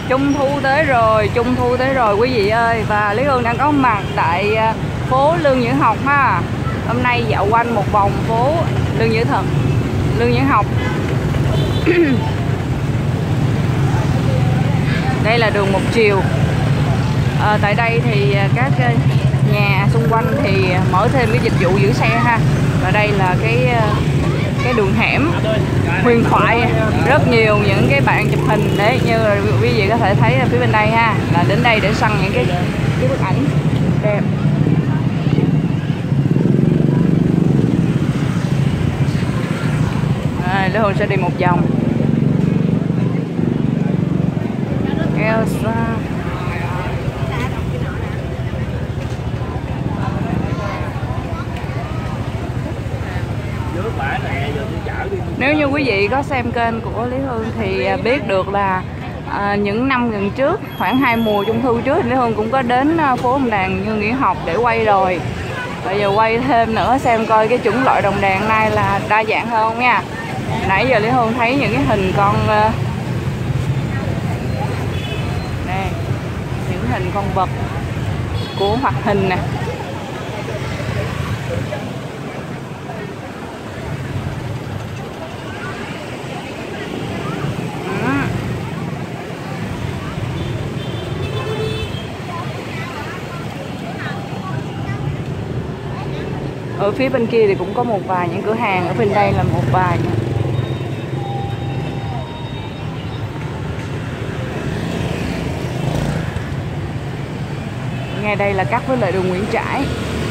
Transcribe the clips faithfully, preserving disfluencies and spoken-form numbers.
Trung thu tới rồi, Trung thu tới rồi quý vị ơi. Và Lý Hương đang có mặt tại phố Lương Nhữ Học ha. Hôm nay dạo quanh một vòng phố Lương Nhữ Thật, Lương Nhữ Học. Đây là đường một chiều. À, tại đây thì các nhà xung quanh thì mở thêm cái dịch vụ giữ xe ha. Và đây là cái cái đường hẻm huyền thoại, rất nhiều những cái bạn chụp hình đấy, như là quý vị có thể thấy ở phía bên đây ha, là đến đây để săn những cái cái bức ảnh đẹp. À, Lê Hương sẽ đi một vòng. Elsa. Nếu như quý vị có xem kênh của Lý Hương thì biết được là à, những năm gần trước, khoảng hai mùa Trung thu trước, Lý Hương cũng có đến phố đồng đàn Lương Nhữ Học để quay rồi. Bây giờ quay thêm nữa xem coi cái chủng loại đồng đàn này là đa dạng hơn nha. Nãy giờ Lý Hương thấy những cái hình con nè, những hình con vật của hoạt hình nè. Ở phía bên kia thì cũng có một vài những cửa hàng, ở bên đây là một vài nữa. Ngay đây là cắt với lại đường Nguyễn Trãi.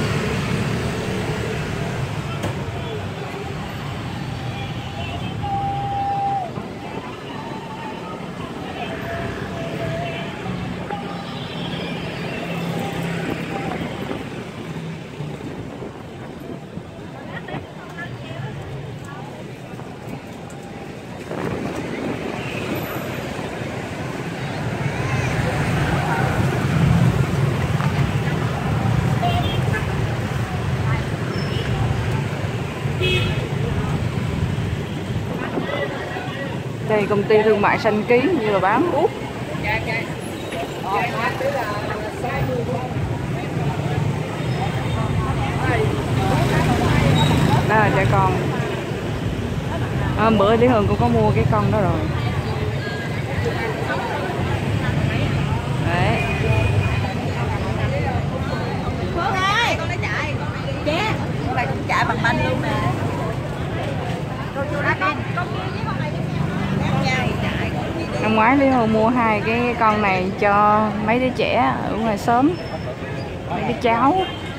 Đây công ty thương mại Xanh Ký như là bán úp. Đó là trẻ con. À, bữa Lý Hương cũng có mua cái con đó rồi. Đấy. Phương ơi, con đã chạy. Ché, con này cũng chạy bằng banh luôn nè. Con chưa đã con, con kia với con này. Năm ngoái Lý Hương mua hai cái con này cho mấy đứa trẻ ở ngoài xóm, mấy đứa cháu.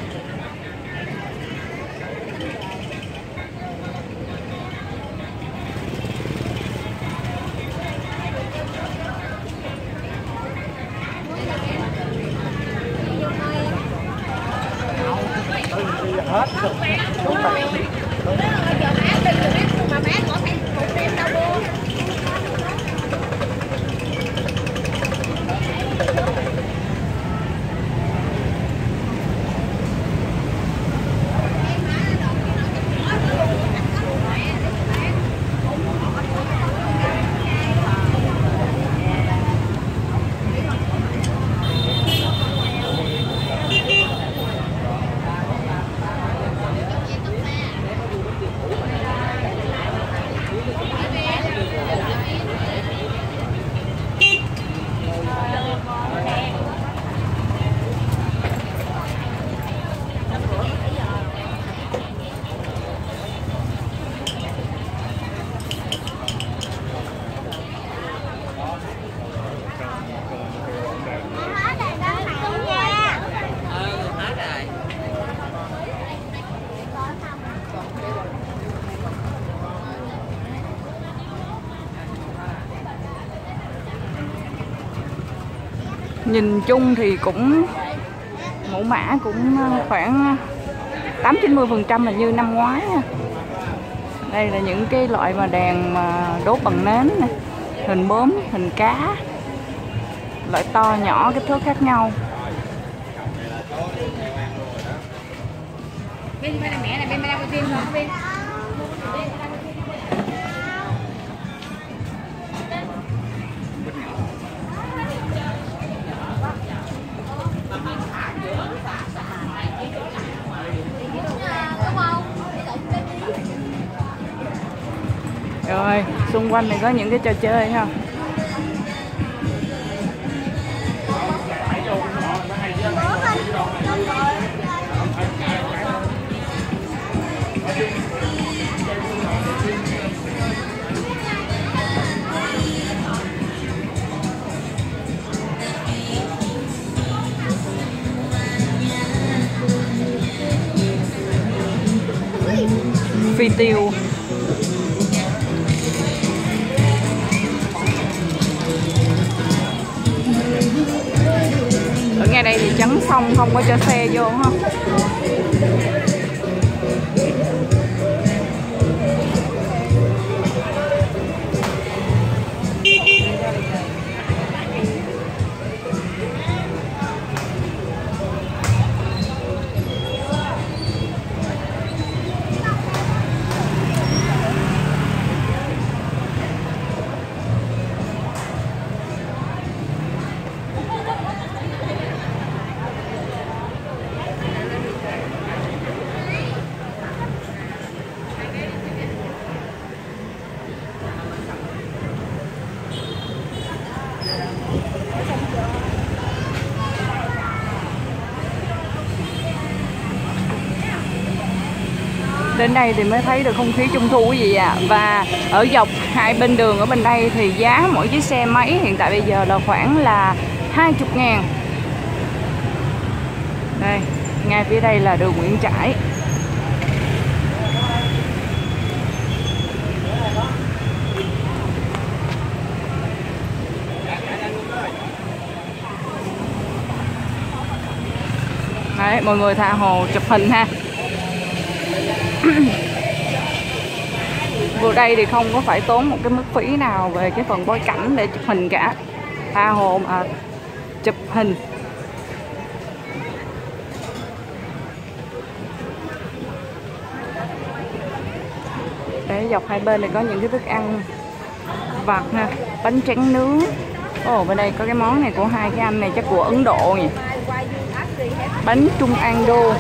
Nhìn chung thì cũng mẫu mã cũng khoảng tám chín mươi phần trăm là như năm ngoái nha. Đây là những cái loại mà đèn mà đốt bằng nến này, hình bướm, hình cá, loại to nhỏ kích thước khác nhau. Bên này mẹ này, bên này có tim không bên? Rồi, xung quanh này có những cái trò chơi ha. Phi tiêu. Ở ngay đây thì chắn xong, không có cho xe vô ha. Đến đây thì mới thấy được không khí trung thu quý vị ạ. À. Và ở dọc hai bên đường ở bên đây thì giá mỗi chiếc xe máy hiện tại bây giờ là khoảng là hai mươi ngàn. Đây, ngay phía đây là đường Nguyễn Trãi. Đấy, mọi người tha hồ chụp hình ha. Vô đây thì không có phải tốn một cái mức phí nào về cái phần bối cảnh để chụp hình cả. Tha hồ mà chụp hình. Để dọc hai bên này có những cái thức ăn vặt ha, bánh tráng nướng. Ồ, bên đây có cái món này của hai cái anh này chắc của Ấn Độ nhỉ. Bánh Trung An Đô.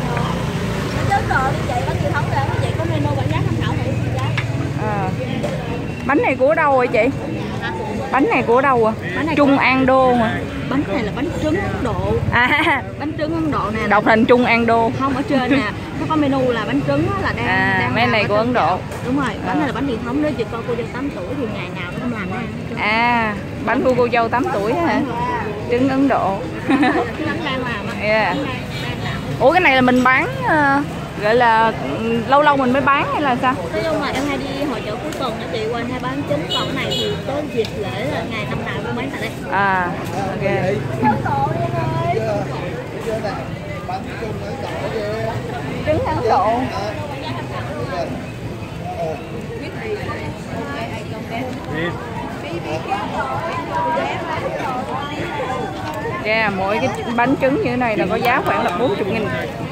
À, bánh này của đâu rồi chị? Bánh này của đâu à? Này Trung có... An Đô mà. Bánh này là bánh trứng Ấn Độ. À, bánh trứng Ấn Độ nè. Đọc thành Trung An Đô. Không, ở trên nè, nó có menu là bánh trứng là đang à, đang mấy này của Ấn Độ. Đúng rồi, bánh à. này là bánh truyền thống. Nếu chị con cô dâu tám tuổi thì ngày nào nó cũng làm đây. À, bánh của cô dâu tám tuổi hả? Trứng Ấn Độ. Bánh đang làm. Yeah. Ủa cái này là mình bán uh, gọi là lâu lâu mình mới bán hay là sao? Nói chung là em hay đi hội chợ cuối tuần chị qua hai bán chính, còn cái này thì tới dịp lễ là ngày năm nào cũng bán tại đây. À, ok. Trứng Ấn Độ. Yeah, mỗi cái bánh trứng như thế này là có giá khoảng là bốn mươi nghìn.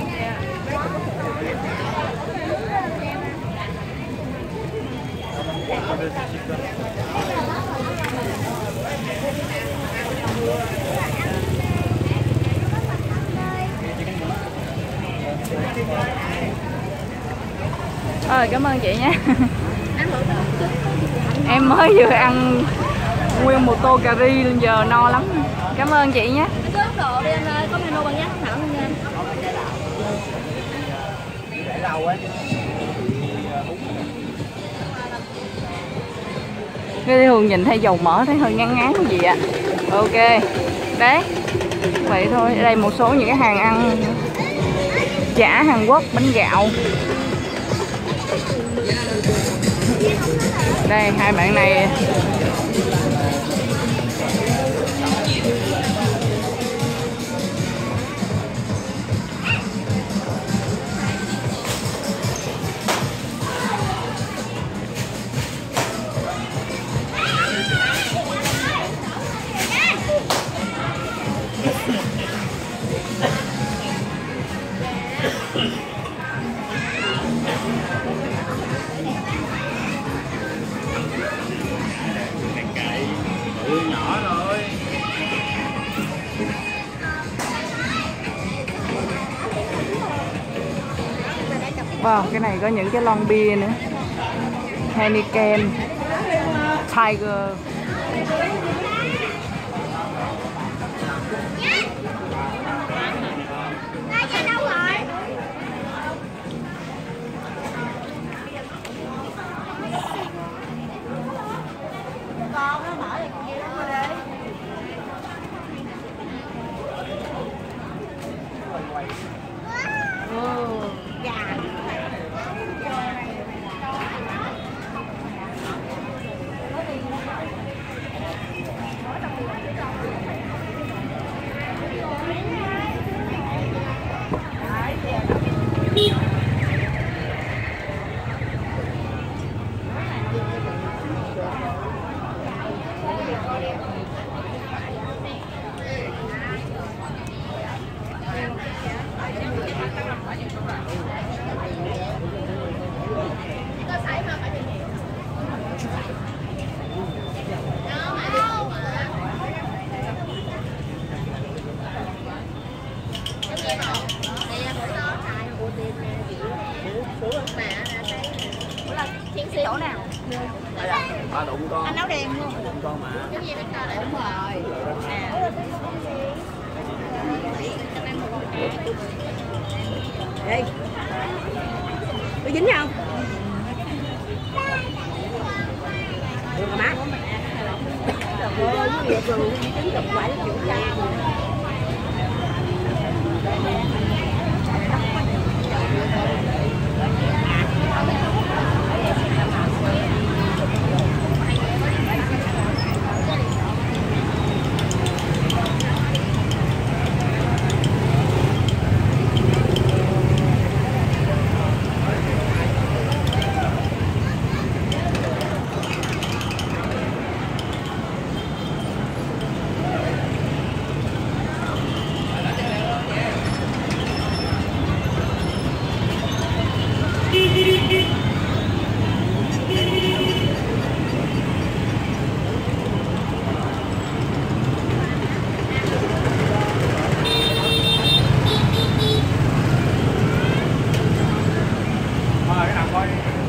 Ơi, cảm ơn chị nha. Em mới vừa ăn nguyên một tô cà ri lên giờ no lắm. Cảm ơn chị nhé. Cứ Ấn Độ đi anh ơi, có menu bằng giá thảo luôn nha. Cái Hương nhìn thấy dầu mỡ thấy hơi ngán ngán cái gì ạ. À. Ok. Đấy. Vậy thôi. Ở đây một số những cái hàng ăn chả Hàn Quốc, bánh gạo. Đây hai bạn này wow, cái này có những cái lon bia nữa. Heineken. Tiger. Con nó mở thì kia nó đi. Ồ, gà. Chỗ nào? Ba đụng con. Anh áo đen luôn. Đụng con mà. Cái gì bên đây đúng rồi. À. Đi. Có dính không? Được má. Trời ơi, cái việc rồi dính được quả chịu cay. Mời cái nào coi đi.